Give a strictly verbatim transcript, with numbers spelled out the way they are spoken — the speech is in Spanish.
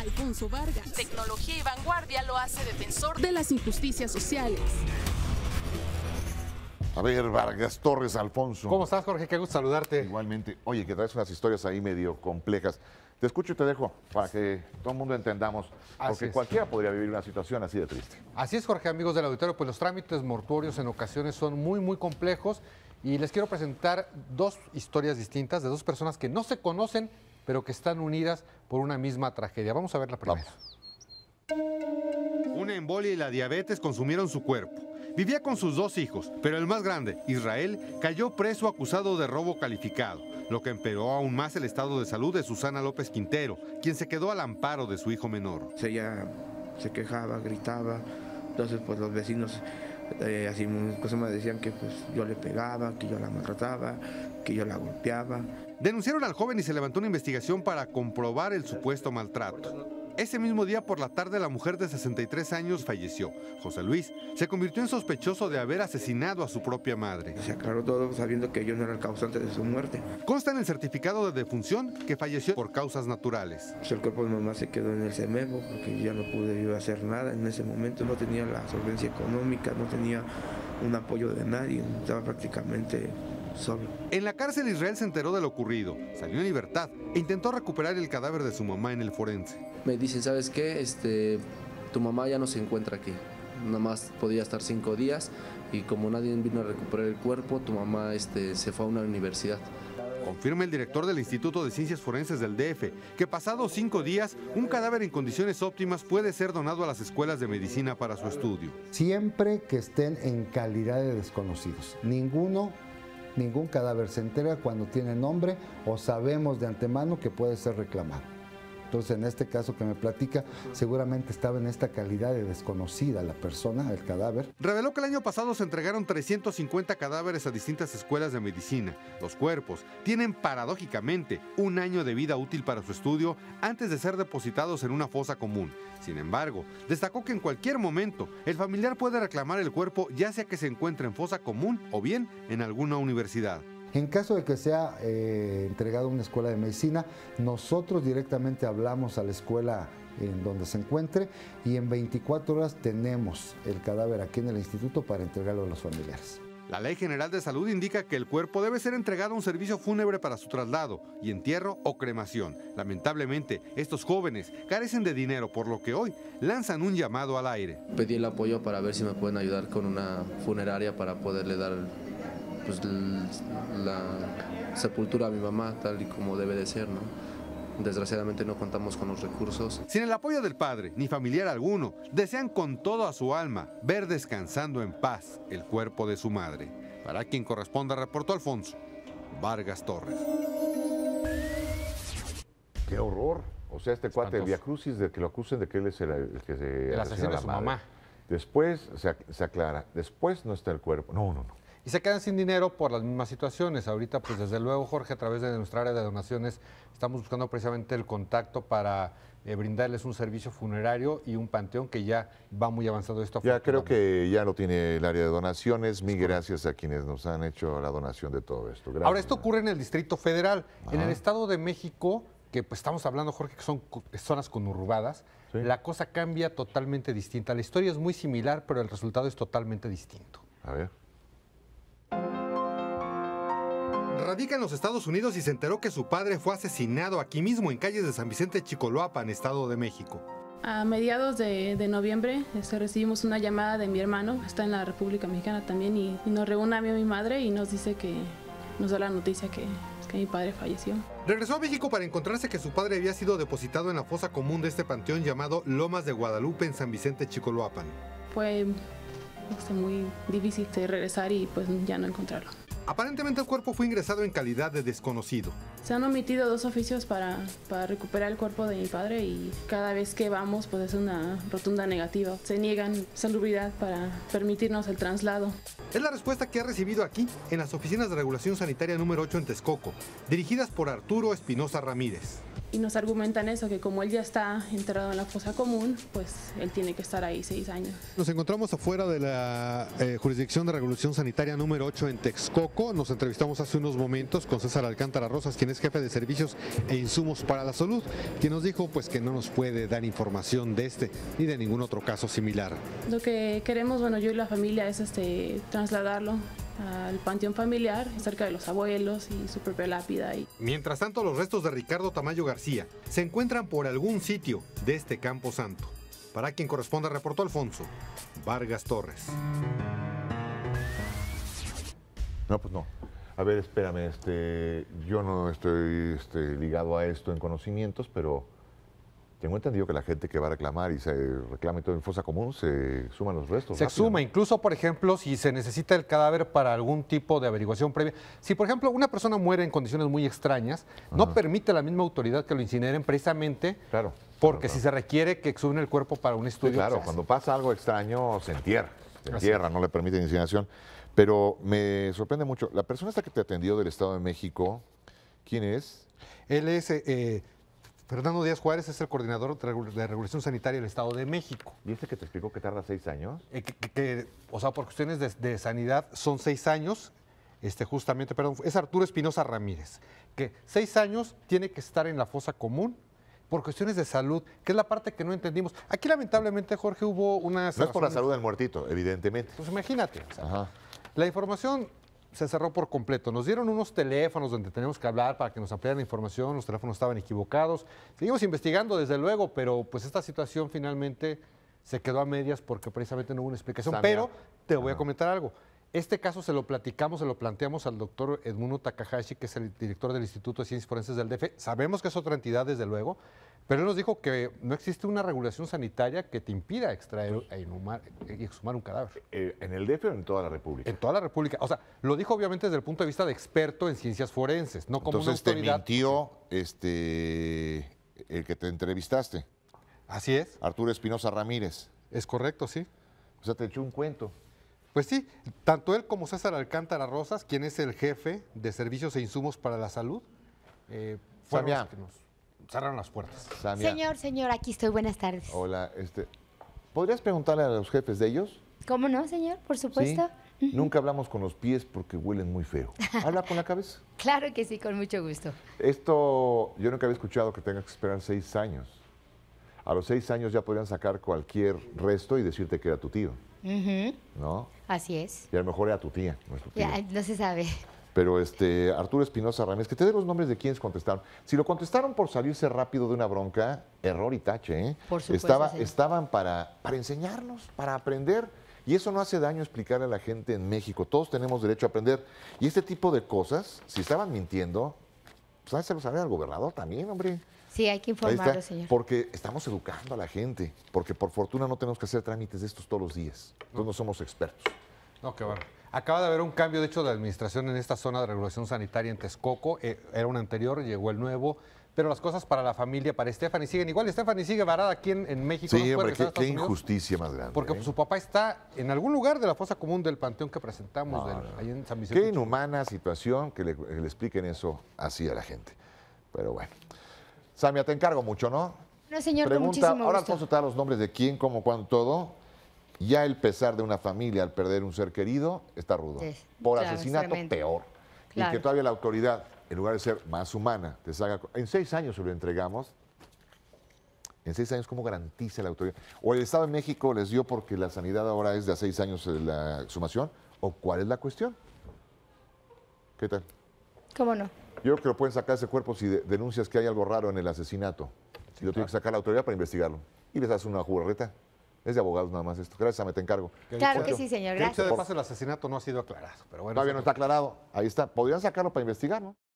Alfonso Vargas. Tecnología y vanguardia lo hace defensor de las injusticias sociales. A ver, Vargas Torres, Alfonso. ¿Cómo estás, Jorge? Qué gusto saludarte. Igualmente. Oye, que traes unas historias ahí medio complejas. Te escucho y te dejo para que todo el mundo entendamos, porque cualquiera podría vivir una situación así de triste. Así es, Jorge, amigos del auditorio, pues los trámites mortuorios en ocasiones son muy, muy complejos y les quiero presentar dos historias distintas de dos personas que no se conocen, pero que están unidas por una misma tragedia. Vamos a ver la primera. Vamos. Una embolia y la diabetes consumieron su cuerpo. Vivía con sus dos hijos, pero el más grande, Israel, cayó preso acusado de robo calificado, lo que empeoró aún más el estado de salud de Susana López Quintero, quien se quedó al amparo de su hijo menor. Ella se quejaba, gritaba, entonces pues los vecinos eh, así cosas me decían que pues yo le pegaba, que yo la maltrataba, que yo la golpeaba. Denunciaron al joven y se levantó una investigación para comprobar el supuesto maltrato. Ese mismo día por la tarde la mujer de sesenta y tres años falleció. José Luis se convirtió en sospechoso de haber asesinado a su propia madre. Se aclaró todo sabiendo que yo no era el causante de su muerte. Consta en el certificado de defunción que falleció por causas naturales. Pues el cuerpo de mamá se quedó en el CEMEFO porque ya no pude yo hacer nada. En ese momento no tenía la solvencia económica, no tenía un apoyo de nadie, estaba prácticamente solo. En la cárcel Israel se enteró de lo ocurrido, salió en libertad e intentó recuperar el cadáver de su mamá en el forense. Me dicen, ¿sabes qué? Este, tu mamá ya no se encuentra aquí. Nada más podía estar cinco días y como nadie vino a recuperar el cuerpo, tu mamá este, se fue a una universidad. Confirma el director del Instituto de Ciencias Forenses del D F que pasados cinco días, un cadáver en condiciones óptimas puede ser donado a las escuelas de medicina para su estudio. Siempre que estén en calidad de desconocidos. Ninguno, ningún cadáver se entrega cuando tiene nombre o sabemos de antemano que puede ser reclamado. Entonces, en este caso que me platica, seguramente estaba en esta calidad de desconocida la persona, el cadáver. Reveló que el año pasado se entregaron trescientos cincuenta cadáveres a distintas escuelas de medicina. Los cuerpos tienen paradójicamente un año de vida útil para su estudio antes de ser depositados en una fosa común. Sin embargo, destacó que en cualquier momento el familiar puede reclamar el cuerpo, ya sea que se encuentre en fosa común o bien en alguna universidad. En caso de que sea eh, entregado a una escuela de medicina, nosotros directamente hablamos a la escuela en donde se encuentre y en veinticuatro horas tenemos el cadáver aquí en el instituto para entregarlo a los familiares. La Ley General de Salud indica que el cuerpo debe ser entregado a un servicio fúnebre para su traslado y entierro o cremación. Lamentablemente, estos jóvenes carecen de dinero, por lo que hoy lanzan un llamado al aire. Pedí el apoyo para ver si me pueden ayudar con una funeraria para poderle dar pues, la sepultura a mi mamá tal y como debe de ser, ¿no? Desgraciadamente no contamos con los recursos. Sin el apoyo del padre ni familiar alguno, desean con todo a su alma ver descansando en paz el cuerpo de su madre. Para quien corresponda, reportó Alfonso Vargas Torres. ¡Qué horror! O sea, este cuate de Via Crucis, de que lo acusen de que él es el, el que se el asesino de su madre. mamá. Después se, se aclara, después no está el cuerpo. No, no, no. Y se quedan sin dinero por las mismas situaciones. Ahorita, pues desde luego, Jorge, a través de nuestra área de donaciones, estamos buscando precisamente el contacto para eh, brindarles un servicio funerario y un panteón que ya va muy avanzado esto. Ya creo que ya lo tiene el área de donaciones. Mil gracias a quienes nos han hecho la donación de todo esto. Gracias. Ahora, esto ocurre en el Distrito Federal. Ajá. En el Estado de México, que pues estamos hablando, Jorge, que son zonas conurbadas, sí, la cosa cambia totalmente distinta. La historia es muy similar, pero el resultado es totalmente distinto. A ver. Radica en los Estados Unidos y se enteró que su padre fue asesinado aquí mismo en calles de San Vicente Chicoloapan, Estado de México. A mediados de, de noviembre este, recibimos una llamada de mi hermano, está en la República Mexicana también, y, y nos reúne a mí y a mi madre y nos dice que nos da la noticia que, que mi padre falleció. Regresó a México para encontrarse que su padre había sido depositado en la fosa común de este panteón llamado Lomas de Guadalupe en San Vicente Chicoloapan. Fue este, muy difícil de regresar y pues ya no encontrarlo. Aparentemente el cuerpo fue ingresado en calidad de desconocido. Se han omitido dos oficios para, para recuperar el cuerpo de mi padre y cada vez que vamos pues es una rotunda negativa. Se niegan salubridad para permitirnos el traslado. Es la respuesta que ha recibido aquí, en las oficinas de regulación sanitaria número ocho en Texcoco, dirigidas por Arturo Espinosa Ramírez. y nos argumentan eso, que como él ya está enterrado en la fosa común, pues él tiene que estar ahí seis años. Nos encontramos afuera de la eh, jurisdicción de regulación sanitaria número ocho en Texcoco. Nos entrevistamos hace unos momentos con César Alcántara Rosas, quien es jefe de servicios e insumos para la salud, quien nos dijo pues que no nos puede dar información de este ni de ningún otro caso similar. Lo que queremos, bueno, yo y la familia es este trasladarlo al panteón familiar, cerca de los abuelos y su propia lápida. Y... Mientras tanto, los restos de Ricardo Tamayo García se encuentran por algún sitio de este Campo Santo. Para quien corresponde, reportó Alfonso Vargas Torres. No, pues no. A ver, espérame, este, yo no estoy este, ligado a esto en conocimientos, pero tengo entendido que la gente que va a reclamar y se reclama todo en fosa común, se suman los restos. Se rápido, exhuma, ¿no? incluso, por ejemplo, si se necesita el cadáver para algún tipo de averiguación previa. Si, por ejemplo, una persona muere en condiciones muy extrañas, Ajá. no permite la misma autoridad que lo incineren precisamente claro, porque claro, si claro. se requiere que exhumen el cuerpo para un estudio. Sí, claro, cuando pasa algo extraño, se entierra. Se entierra, no le permiten incineración. Pero me sorprende mucho. La persona esta que te atendió del Estado de México, ¿quién es? Él es... Eh, Fernando Díaz Juárez es el coordinador de regulación sanitaria del Estado de México. ¿Y este que te explicó que tarda seis años? Eh, que, que, o sea, por cuestiones de, de sanidad son seis años, este, justamente, perdón, es Arturo Espinosa Ramírez, que seis años tiene que estar en la fosa común por cuestiones de salud, que es la parte que no entendimos. Aquí, lamentablemente, Jorge, hubo unas... No es por la salud del muertito, evidentemente. Pues imagínate. O sea, Ajá. La información se cerró por completo. Nos dieron unos teléfonos donde teníamos que hablar para que nos ampliaran la información, los teléfonos estaban equivocados. Seguimos investigando, desde luego, pero pues esta situación finalmente se quedó a medias porque precisamente no hubo una explicación. Samia. Pero te voy Ajá. a comentar algo. Este caso se lo platicamos, se lo planteamos al doctor Edmundo Takahashi, que es el director del Instituto de Ciencias Forenses del D F. Sabemos que es otra entidad, desde luego, pero él nos dijo que no existe una regulación sanitaria que te impida extraer e inhumar, y exhumar un cadáver. Eh, ¿En el D F o en toda la República? En toda la República. O sea, lo dijo obviamente desde el punto de vista de experto en ciencias forenses, no como Entonces una autoridad. te mintió este, el que te entrevistaste. Así es. Arturo Espinosa Ramírez. Es correcto, sí. O sea, te echó un cuento. Pues sí, tanto él como César Alcántara Rosas, quien es el jefe de servicios e insumos para la salud, eh, fueron Samia. los que nos cerraron las puertas. Samia. Señor, señor, aquí estoy. Buenas tardes. Hola, este, ¿podrías preguntarle a los jefes de ellos? ¿Cómo no, señor? Por supuesto. ¿Sí? Nunca hablamos con los pies porque huelen muy feo. ¿Habla con la cabeza? Claro que sí, con mucho gusto. Esto, yo nunca había escuchado que tengas que esperar seis años. A los seis años ya podrían sacar cualquier resto y decirte que era tu tío, Ujú. ¿no? Así es. Y a lo mejor era tu tía, no es tu tío. Ya, no se sabe. Pero este, Arturo Espinosa Ramírez, que te dé los nombres de quienes contestaron. Si lo contestaron por salirse rápido de una bronca, error y tache, ¿eh? Por supuesto, Estaba, señor. Estaban para, para enseñarnos, para aprender. Y eso no hace daño explicarle a la gente en México. Todos tenemos derecho a aprender. Y este tipo de cosas, si estaban mintiendo, pues háganse lo saber al gobernador también, hombre. Sí, hay que Ahí está, informarlo, señor. porque estamos educando a la gente. Porque por fortuna no tenemos que hacer trámites de estos todos los días. Entonces no somos expertos. No, qué barro. Acaba de haber un cambio, de hecho, de administración en esta zona de regulación sanitaria en Texcoco. Eh, era un anterior, llegó el nuevo. Pero las cosas para la familia, para Stephanie, siguen igual. Stephanie sigue varada aquí en, en México. no Sí, se puede hombre, regresar a qué, Estados qué Unidos injusticia más grande. Porque ¿eh? su papá está en algún lugar de la fosa común del panteón que presentamos, No, del- no. ahí en San Vicente. Qué inhumana situación que le, que le expliquen eso así a la gente. Pero bueno. Samia, te encargo mucho, ¿no? No, señor, con Pregunta, muchísimo ahora gusto. Alfonso te da los nombres de quién, cómo, cuándo, todo. Ya el pesar de una familia al perder un ser querido está rudo. Sí, Por claro, es asesinato, tremendo. peor. Y Claro. que todavía la autoridad, en lugar de ser más humana, te salga... En seis años se lo entregamos. En seis años, ¿cómo garantiza la autoridad? ¿O el Estado de México les dio porque la sanidad ahora es de a seis años eh, la exhumación? ¿O cuál es la cuestión? ¿Qué tal? ¿Cómo no? Yo creo que lo pueden sacar ese cuerpo si de- denuncias que hay algo raro en el asesinato. Y lo tiene que sacar la autoridad para investigarlo. Y les hace una jugarreta. Es de abogados nada más esto. Gracias, me te encargo. Claro que sí, señor. Que dicho Gracias. de paso, el asecinato no ha sido aclarado. Pero bueno, Todavía eso- no está aclarado. Ahí está. Podrían sacarlo para investigarlo.